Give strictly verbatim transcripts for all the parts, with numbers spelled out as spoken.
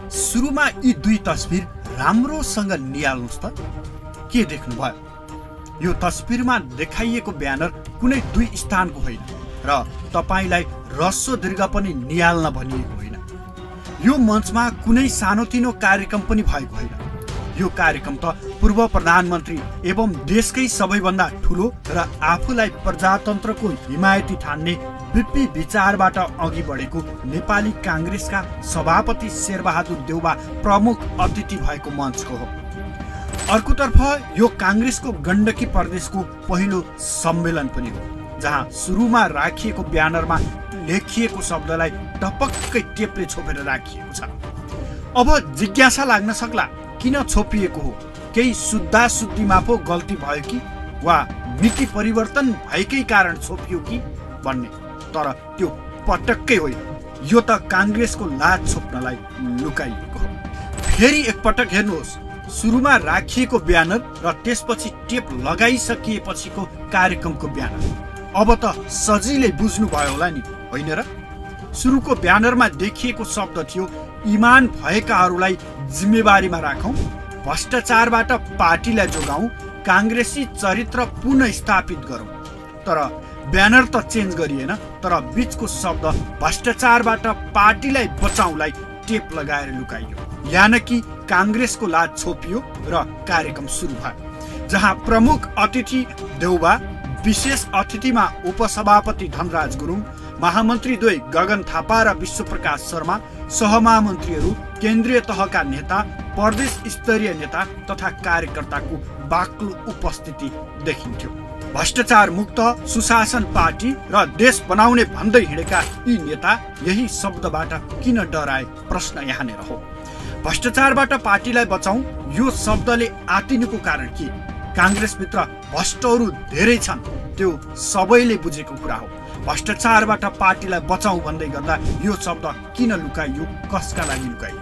सुरुमा यी दुई तस्बिर राम्रोसँग निहाल्नुस् त के देख्नुभयो? यो तस्बिरमा देखाइएको ब्यानर कुनै दुई स्थानको होइन र तपाईलाई ह्रस्व दीर्घ पनि निहाल्न भनिएको होइन। यो मञ्चमा कुनै सानोतिनो कार्यक्रम पनि भएको होइन। यो कार्यक्रम त पूर्व प्रधानमन्त्री एवं देशकै सबैभन्दा ठुलो र आफूलाई प्रजातन्त्रको हिमायती ठान्ने विपी विचारबाट अघि बढेको नेपाली काङ्ग्रेसका सभापति शेरबहादुर देउवा प्रमुख अतिथि भएको मञ्चको हो। अर्कोतर्फ यो काङ्ग्रेसको गण्डकी प्रदेशको पहिलो सम्मेलन पनि हो, जहाँ सुरुमा राखिएको ब्यानरमा लेखिएको शब्दलाई टपक्कै टेपले छोपेर राखिएको छ। अब जिज्ञासा लाग्न सक्ला, किन छोपिएको हो? केही सुद्धा सुद्धिमा पो गल्ती भयो कि वा मिति परिवर्तन भएकै कारण छोपियो कि भन्ने। तर त्यो पटक्कै होइन, यो त काङ्ग्रेसको लाज छोप्नलाई लुकाइएको हो। फेरि एकपटक हेर्नुहोस्, सुरुमा राखिएको ब्यानर र त्यसपछि टेप लगाइसकिएपछिको कार्यक्रमको ब्यानर। अब त सजिलै बुझ्नुभयो होला नि, होइन र? सुरुको ब्यानरमा देखिएको शब्द थियो, इमान भएकाहरूलाई जिम्मेवारीमा राखौं, भ्रष्टाचारबाट पार्टीलाई जोगाऊ, काङ्ग्रेसी चरित्र पुनः स्थापित गरौं। तर ब्यानर त चेन्ज गरिएन, तर बीचको शब्द भ्रष्टाचारबाट पार्टीलाई बचाउलाई टेप लगाएर लुकाइयो। यानि कि काङ्ग्रेसको लाज छोपियो र कार्यक्रम सुरु भयो, जहाँ प्रमुख अतिथि देउबा, विशेष अतिथिमा उपसभापति धनराज गुरुङ, महामन्त्री द्वय गगन थापा र विश्वप्रकाश शर्मा, सहमहामन्त्रीहरू, केन्द्रीय तहका नेता, प्रदेश स्तरीय नेता तथा कार्यकर्ताको बाक्लो उपस्थिति देखिन्थ्यो। भ्रष्टाचार मुक्त सुशासन पार्टी र देश बनाउने भन्दै हिँडेका यी नेता यही शब्दबाट किन डराए? प्रश्न यहाँनिर हो। भ्रष्टाचारबाट पार्टीलाई बचाऊ यो शब्दले आतिनुको कारण के? काङ्ग्रेसभित्र भ्रष्टहरू धेरै छन्, त्यो सबैले बुझेको कुरा हो। भ्रष्टाचारबाट पार्टीलाई बचाऊ भन्दै गर्दा यो शब्द किन लुकाइयो, कसका लागि लुकाइयो?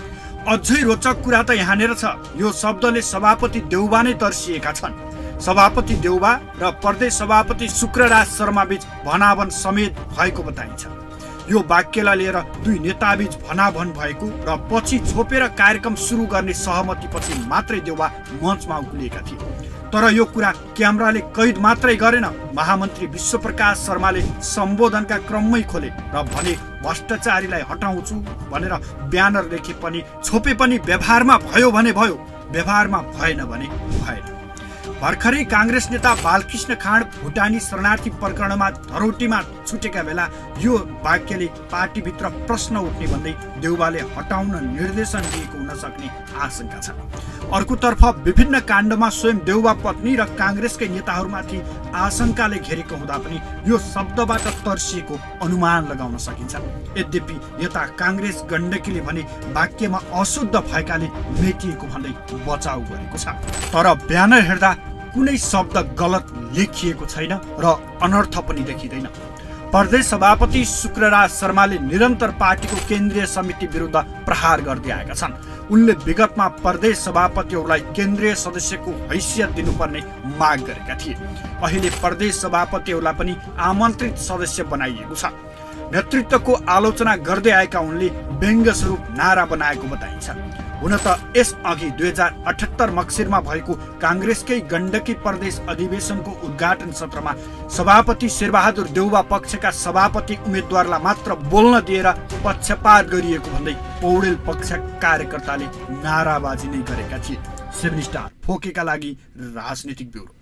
अझै रोचक कुरा त यहाँनिर छ, यो शब्दले सभापति देउबा नै तर्सिएका छन्। सभापति देउबा र प्रदेश सभापति शुक्रराज शर्मा बीच भनाभन समेत भएको बताइन्छ। यो वाक्यलाई लिएर दुई नेताबीच भनाभन भएको र पछि छोपेर कार्यक्रम सुरु गर्ने सहमतिपछि मात्रै देउबा मञ्चमा उक्लिएका थिए। तर यो कुरा क्यामेराले कैद मात्रै गरेन, महामन्त्री विश्वप्रकाश शर्माले सम्बोधनका क्रममै खोले र भने, भ्रष्टाचारीलाई हटाउँछु भनेर ब्यानर लेखे पनि छोपे पनि व्यवहारमा भयो भने भयो, व्यवहारमा भएन भने भएन। भर्खरै काङ्ग्रेस नेता बालकृष्ण खाँड भुटानी शरणार्थी प्रकरणमा धरोटीमा छुटेका बेला यो वाक्यले पार्टीभित्र प्रश्न उठ्ने भन्दै देउबाले हटाउन निर्देशन दिएको हुन सक्ने आशंका छ। अर्कोतर्फ विभिन्न काण्डमा स्वयं देउबा पत्नी र काङ्ग्रेसकै नेताहरूमाथि आशंकाले घेरेको हुँदा पनि यो शब्दबाट तर्सिएको अनुमान लगाउन सकिन्छ। यद्यपि यता काङ्ग्रेस गण्डकीले भने वाक्यमा अशुद्ध भएकाले मेटिएको भन्दै बचाउ गरेको छ। तर ब्यानर हेर्दा कुनै शब्द गलत लेखिएको छैन र अनर्थ पनि देखिँदैन। प्रदेश सभापति शुक्रराज शर्माले निरन्तर पार्टीको केन्द्रीय समिति विरुद्ध प्रहार गर्दै आएका छन्। उनले विगतमा प्रदेश सभापतिहरूलाई केन्द्रीय सदस्यको हैसियत दिनुपर्ने माग गरेका थिए। अहिले प्रदेश सभापतिहरूलाई पनि आमन्त्रित सदस्य बनाइएको छ। नेतृत्वको आलोचना गर्दै आएका उनले व्यङ्ग्य स्वरूप नारा बनाएको बताइन्छ। हुन त यसअघि दुई हजार अठहत्तर मक्सिरमा भएको काङ्ग्रेसकै गण्डकी प्रदेश अधिवेशनको उद्घाटन सत्रमा सभापति शेरबहादुर देउबा पक्षका सभापति उम्मेद्वारलाई मात्र बोल्न दिएर पक्षपात गरिएको भन्दै पौडेल पक्ष कार्यकर्ताले नाराबाजी नै गरेका थिए। सेभेन स्टार फोकेका लागि राजनीतिक ब्युरो।